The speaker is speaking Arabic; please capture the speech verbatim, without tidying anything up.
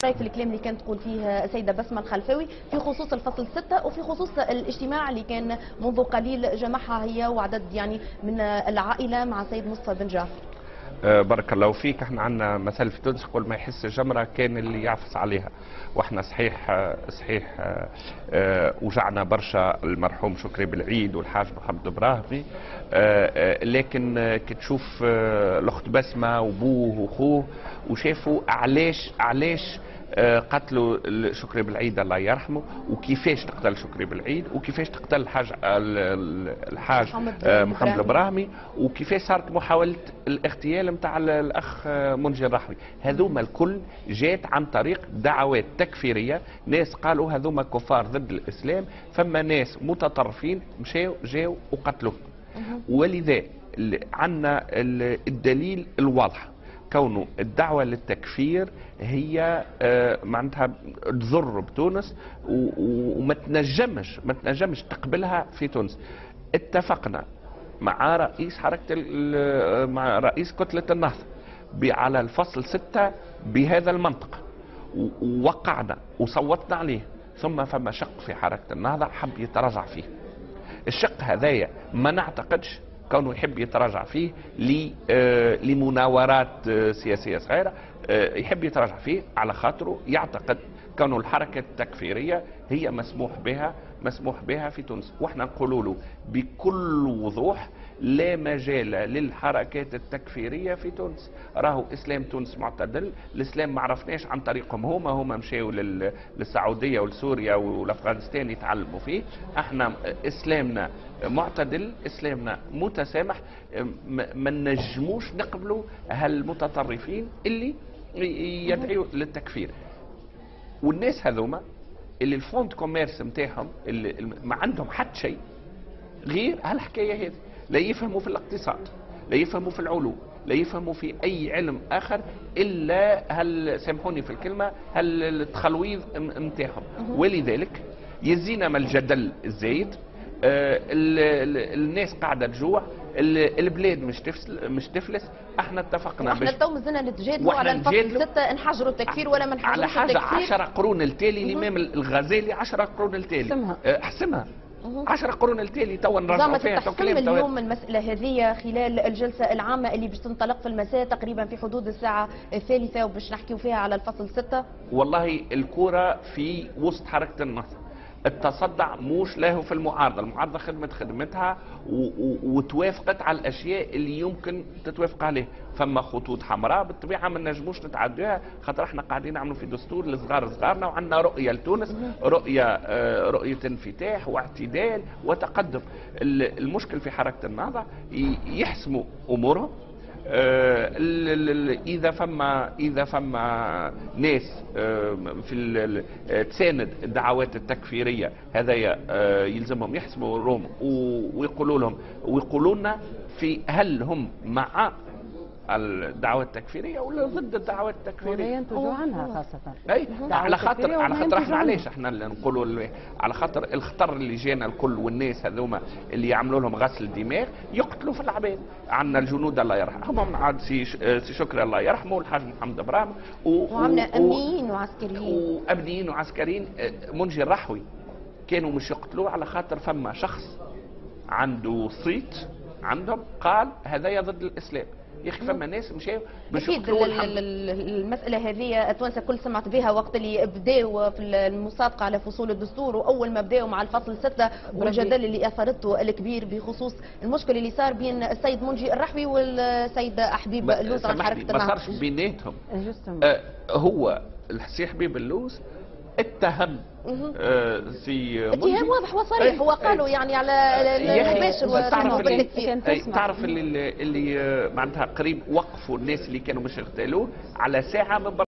رايك في الكلام اللي كانت تقول فيه السيده بسمه الخلفاوي في خصوص الفصل ستة وفي خصوص الاجتماع اللي كان منذ قليل جمعها هي وعدد يعني من العائله مع السيد مصطفى بن جعفر؟ أه بارك الله فيك. احنا عندنا مثل في تونس يقول ما يحس جمره كان اللي يعفس عليها، واحنا صحيح صحيح أه أه وجعنا برشا المرحوم شكري بالعيد والحاج محمد ابراهيمي، أه لكن أه كي تشوف أه الاخت بسمه وابوه واخوه وشافوا علاش علاش قتلوا شكري بالعيد الله يرحمه، وكيفاش تقتل شكري بالعيد، وكيفاش تقتل الحاج الحاج محمد البراهمي، وكيفاش صارت محاولة الاغتيال نتاع الاخ منجي الرحوي. هذوما الكل جات عن طريق دعوات تكفيرية، ناس قالوا هذوما كفار ضد الاسلام، فما ناس متطرفين مشاو جاو وقتلوه. ولذا عندنا الدليل الواضح كونه الدعوة للتكفير هي معناتها تضر بتونس وما تنجمش ما تنجمش تقبلها في تونس. اتفقنا مع رئيس حركة مع رئيس كتلة النهضة على الفصل ستة بهذا المنطق، ووقعنا وصوتنا عليه، ثم فما شق في حركة النهضة حب يتراجع فيه. الشق هذايا ما نعتقدش كونه يحب يتراجع فيه لمناورات سياسية صغيرة، يحب يتراجع فيه على خاطره يعتقد كونه الحركة التكفيرية هي مسموح بها مسموح بها في تونس. واحنا نقول له بكل وضوح لا مجال للحركات التكفيرية في تونس. راهو اسلام تونس معتدل، الاسلام ما عرفناش عن طريقهم هما هما مشاو للسعودية ولسوريا ولافغانستان يتعلموا فيه. احنا اسلامنا معتدل، اسلامنا متسامح، ما نجموش نقبلوا هالمتطرفين اللي يدعوا للتكفير. والناس هذوما اللي الفوند كوميرس نتاعهم اللي ما عندهم حتى شيء غير هالحكايه هذه، لا يفهموا في الاقتصاد، لا يفهموا في العلوم، لا يفهموا في اي علم اخر الا هل سامحوني في الكلمه هل التخلويض نتاعهم. ولذلك يزينا من الجدل الزايد. آه الناس قاعده تجوع، البلاد مش تفلس مش تفلس. احنا اتفقنا احنا تو مازلنا نتجادلوا على الفصل ستة نحجروا التكفير ولا ما نحجروش التكفير على حاجه عشرة قرون التالي. الامام الغزالي عشرة قرون التالي حسمها حسمها عشرة قرون التالي تو نرجعوا فيها. تحسم اليوم المسألة هذه خلال الجلسة العامة اللي باش تنطلق في المساء تقريبا في حدود الساعة الثالثة وباش نحكيو فيها على الفصل ستة؟ والله الكرة في وسط حركة النهضة، التصدع موش له في المعارضة، المعارضة خدمت خدمتها وتوافقت على الأشياء اللي يمكن تتوافق عليه. فما خطوط حمراء بالطبيعة ما نجموش نتعدوها، خاطر احنا قاعدين نعملوا في دستور لصغار صغارنا، وعندنا رؤية لتونس، رؤية رؤية انفتاح واعتدال وتقدم. المشكل في حركة النهضة يحسموا أمورهم. آه اذا فما اذا فما ناس آه في تساند الدعوات التكفيريه هذايا آه يلزمهم يحسموا روم ويقولوا لهم ويقولوا لنا في هل هم مع الدعوات التكفيريه ولا ضد الدعوات التكفيريه، ولا ينتجوا عنها خاصه. اي على خاطر على خاطر احنا علاش احنا نقولوا على خاطر الخطر اللي جانا الكل، والناس هذوما اللي يعملوا لهم غسل دماغ يقتلوا في العباد. عندنا الجنود الله يرحمهم، عاد سي شكري الله يرحمه والحاج محمد ابراهيم، وعندنا امنيين وعسكريين وامنيين وعسكريين. منجي الرحوي كانوا مش يقتلوه على خاطر فما شخص عنده صيت عندهم قال هذايا ضد الاسلام. يا اخي فما ناس مشاو باش يقتلوا المساله هذه التوانسه كل سمعت بها وقت اللي بداوا في المصادقه على فصول الدستور، واول ما بداوا مع الفصل ستة والجدل اللي اثرته الكبير بخصوص المشكل اللي صار بين السيد منجي الرحوي والسيد حبيب اللوز على حركه النهضه. ما صارش بيناتهم. آه هو السي حبيب اللوز اتهم آه سي اتهام واضح وصريح. هو قالوا يعني على المباشر وتعرف تعرف اللي اللي معناتها قريب وقفوا الناس اللي كانوا مش يغتالوه على ساعه من